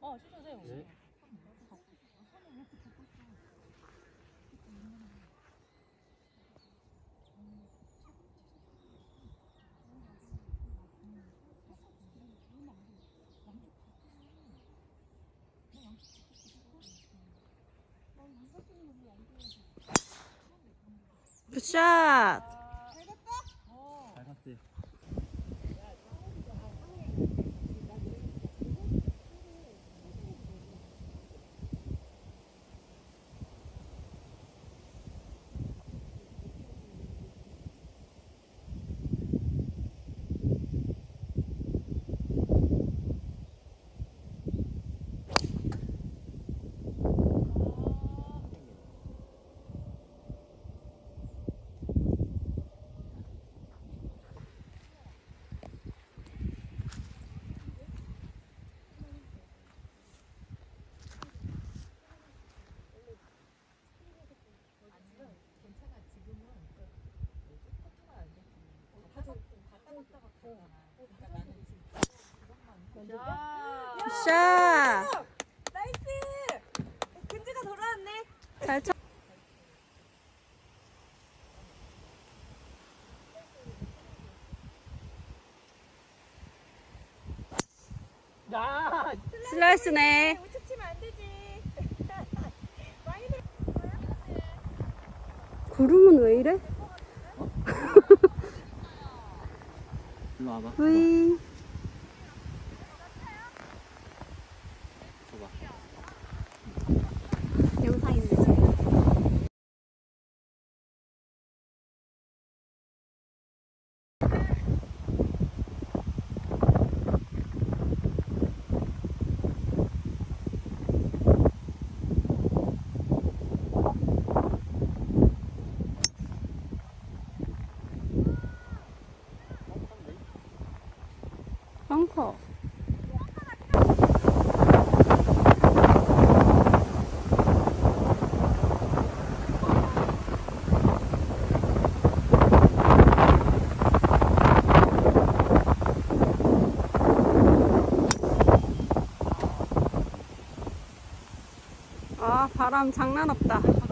주셔도 돼요. 네. 굿샷! 잘 갔어요. 굿샷! 나이스! 근지가 돌아왔네. 잘 쳐. 야! 슬라이스네. 우측 치면 안 되지. 구름은 왜 이래? 일로 와봐. 으이. 줘봐. 영상인데. 벙커. 아, 바람 장난 없다.